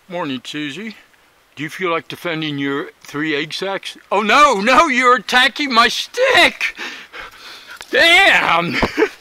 Morning, Susie. Do you feel like defending your 3 egg sacs? Oh no, you're attacking my stick! Damn!